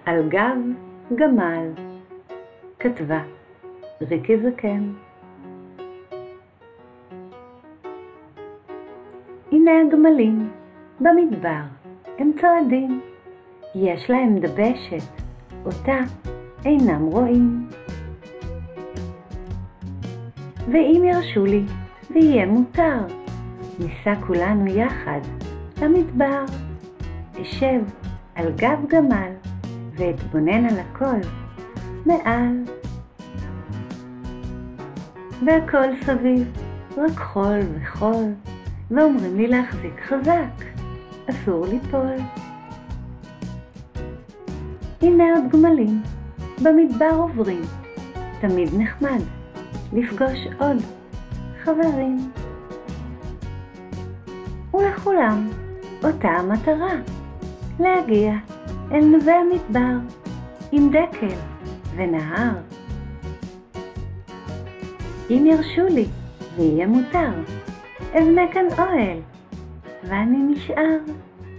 על גב גמל. כתבה ריקי זקן. הנה הגמלים במדבר, הם צועדים, יש להם דבשת, אותה אינם רואים. ואם ירשו לי ויהיה מותר, ניסע כולנו יחד למדבר. אשב על גב גמל ואתבונן על הכל מעל. והכל סביב רק חול וחול, ואומרים לי להחזיק חזק, אסור ליפול. הנה עוד גמלים במדבר עוברים, תמיד נחמד לפגוש עוד חברים. ולכולם אותה המטרה, להגיע אל נווה המדבר עם דקל ונהר. אם ירשו לי ויהיה מותר, אבנה כאן אוהל ואני נשאר.